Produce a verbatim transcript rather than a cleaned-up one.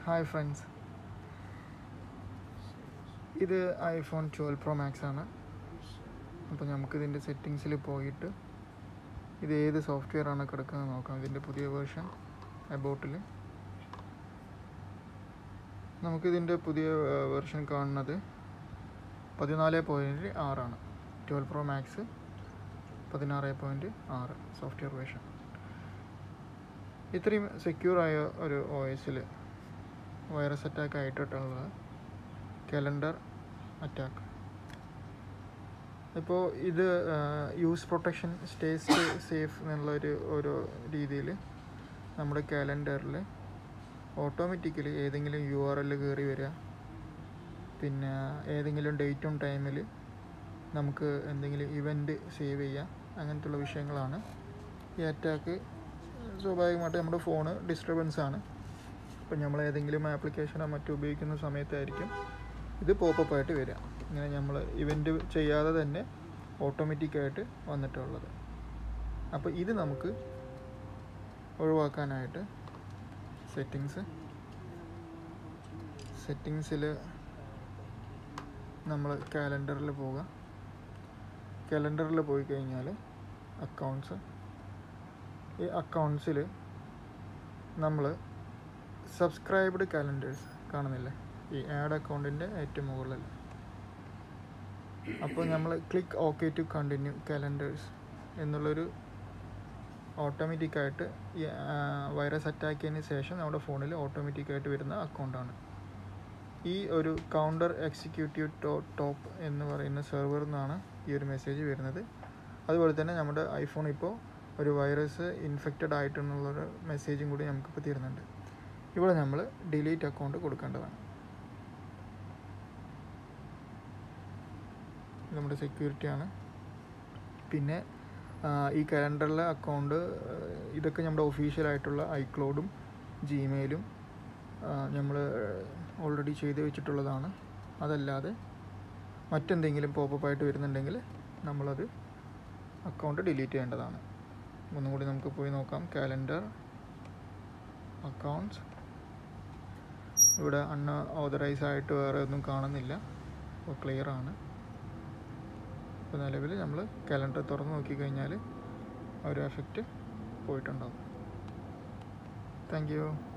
Hi friends, this is iPhone twelve Pro Max. So, we will go to the settings. This is the software. This is the version. About it. We will see the version fourteen point six. twelve Pro Max fourteen point six software version. This is secure O S. Virus attack calendar attack. Now, this use protection stays safe in our calendar. Automatically, any U R L keri any date and time we event save cheya anganathulla vishayangalana ee attack swabhagamayitte phone disturbance aanu appo nammal edengiലും application o mattu ubhayikkunna samayathayirikkum idu pop up aayittu vera ingane nammal event cheyade thanne automatic aayittu vannittulladu appo idu namukku ഒഴിവാക്കാനായിട്ട് settings സെറ്റിങ്സിൽ നമ്മൾ കാലണ്ടറിൽ പോവുക കാലണ്ടറിൽ പോയി കഴിഞ്ഞാൽ accounts ഈ അക്കൗണ്ട്സിൽ നമ്മൾ subscribed കാലണ്ടേഴ്സ് കാണുന്നില്ലേ ഈ ആഡ് അക്കൗണ്ടിൻ്റെ ഏറ്റവും മുകളിൽ അപ്പോൾ നമ്മൾ click okay to continue calendars എന്നുള്ളൊരു ഓട്ടോമാറ്റിക്കായിട്ട് ഈ വൈറസ് അറ്റാക്ക് ചെയ്തതിന് ശേഷം നമ്മുടെ ഫോണിൽ ഓട്ടോമാറ്റിക്കായിട്ട് വരുന്ന അക്കൗണ്ടാണ് ഈ ഒരു കൗണ്ടർ എക്സിക്യൂട്ടീവ് ടോ ടോപ്പ് എന്ന് പറയുന്ന സെർവറിൽ നിന്നാണ് ഈ ഒരു മെസ്സേജ് വരുന്നത്. അതുപോലെ തന്നെ നമ്മുടെ ഐഫോൺ ഇപ്പോൾ ഒരു വൈറസ് ഇൻഫെക്റ്റഡ് ആയിട്ടെന്നുള്ളൊരു മെസ്സേജും കൂടി നമുക്കിപ്പോൾ തരുന്നുണ്ട്. ഇവിടെ നമ്മൾ ഡിലീറ്റ് അക്കൗണ്ട് കൊടുക്കേണ്ടതാണ്. നമ്മുടെ സെക്യൂരിറ്റിയാണ്. പിന്നെ ഈ കലണ്ടറിലെ അക്കൗണ്ട് ഇതൊക്കെ നമ്മുടെ ഒഫീഷ്യലായിട്ടുള്ള ഐക്ലൗഡും ജിമെയിലും നമ്മൾ ഓൾറെഡി ചെയ്ത് വെച്ചിട്ടുള്ളതാണ്. അതല്ലാതെ മറ്റെന്തെങ്കിലും പോപ്പപ്പ് ആയിട്ട് വരുന്നുണ്ടെങ്കിൽ നമ്മളത് അക്കൗണ്ട് ഡിലീറ്റ് ചെയ്യേണ്ടതാണ്. ഒന്നും കൂടി നമുക്ക് പോയി നോക്കാം. കാലണ്ടർ അക്കൗണ്ട്സ് ഇവിടെ അൺ ഓതറൈസ് ആയിട്ട് വേറെ ഒന്നും കാണുന്നില്ല. അപ്പോൾ ക്ലിയർ ആണ്. ഇപ്പോൾ നിലവിൽ നമ്മൾ കാലണ്ടർ തുറന്ന് നോക്കിക്കഴിഞ്ഞാൽ ആ ഒരു എഫക്റ്റ് പോയിട്ടുണ്ടാകും. Thank you.